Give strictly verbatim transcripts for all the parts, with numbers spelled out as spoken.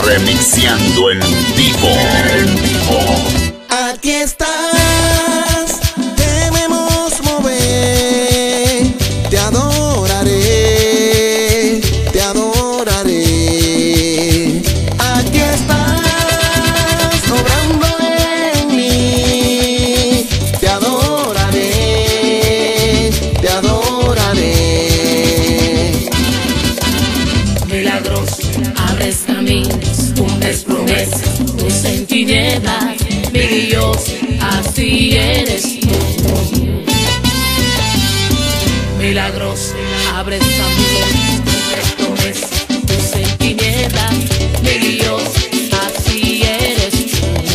Remixeando en vivo. En vivo. Aquí estás, debemos mover. Te adoraré, te adoraré. Aquí estás, obrando en mí. Te adoraré, te adoraré. Milagros, abres caminos, cumples promesas, luz en tinieblas, mi Dios, así eres tú. Milagros, abres caminos, cumples promesas, luz en tinieblas, mi Dios, así eres tú.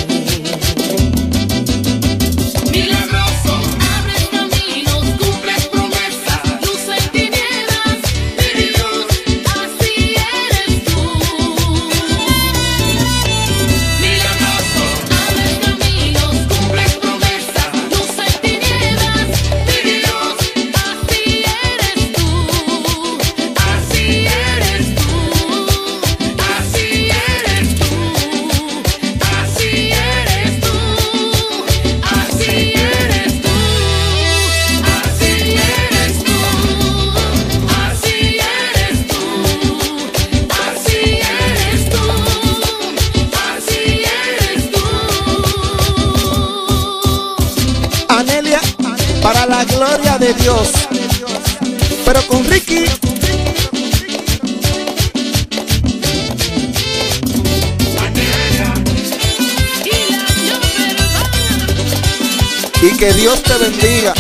Milagroso, abres caminos, cumples promesas, luz en tinieblas, mi Dios, así eres tú. Milagroso, abres caminos, cumples promesas, luz en tinieblas, mi Dios, así eres tú. Así eres tú, así eres tú, así eres tú, así eres tú, así eres tú, así eres tú, así eres tú, así eres tú. Anelia, para la gloria de Dios. Pero con Ricky. Y que Dios te bendiga.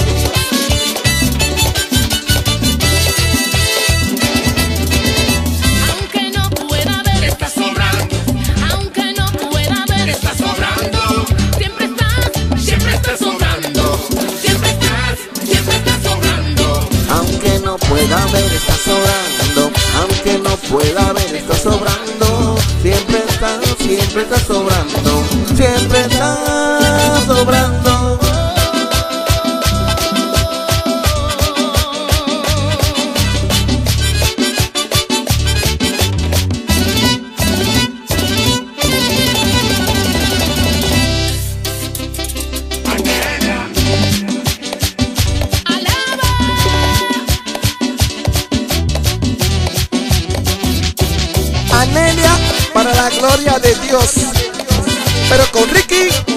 Aunque no pueda ver, estás sobrando. Aunque no pueda ver, estás sobrando. Siempre estás, siempre estás sobrando. Siempre estás, siempre estás sobrando. Aunque no pueda ver, está sobrando. Aunque no pueda ver, está sobrando. Siempre está, siempre está sobrando. Siempre está sobrando. Alaba. Anelia, para la gloria de Dios. Pero con Ricky.